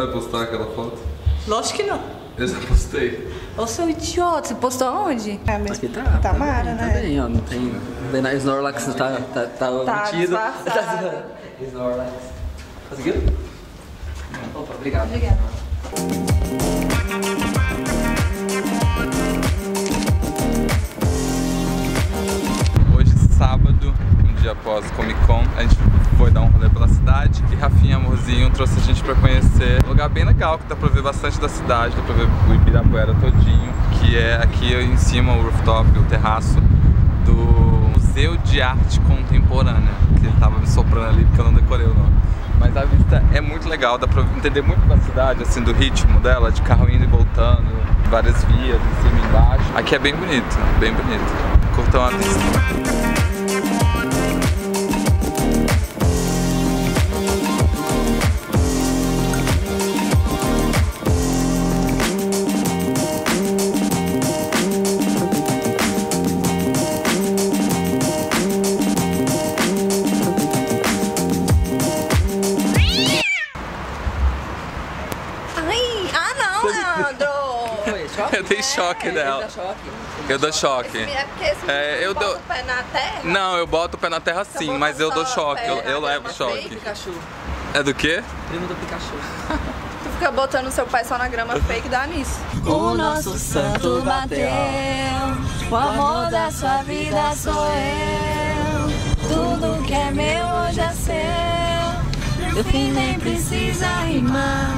vai postar aquela foto? Lógico que não. Eu já postei. Ô, seu idiota, você postou aonde? Aqui tá Mara, né? Tá bem, ó, não tem... O Snorlax tá mentido. Disfarçado. Snorlax. Conseguiu? Opa, obrigado. Obrigada. Hoje, sábado, um dia após Comic Con, a gente foi dar um rolê pela cidade e Rafinha Amorzinho trouxe a gente pra conhecer um lugar bem legal que dá pra ver bastante da cidade, dá pra ver o Ibirapuera todinho, que é aqui em cima, o rooftop, o terraço do Museu de Arte Contemporânea, que ele tava me soprando ali porque eu não decorei o nome. Mas a vista é muito legal, dá pra entender muito da cidade, assim, do ritmo dela, de carro indo e voltando, várias vias, em cima e embaixo. Aqui é bem bonito, bem bonito. Curtam a vista. Eu dei choque dela. Eu dou choque. É porque se você bota o pé na terra... Não, eu boto o pé na terra sim, mas eu dou choque, eu levo choque. Pikachu. É do quê? Primo do Pikachu. Tu fica botando seu pé só na grama fake, dá nisso. O nosso santo bateu, o amor da sua vida sou eu. Tudo que é meu hoje é seu, no fim nem precisa rimar.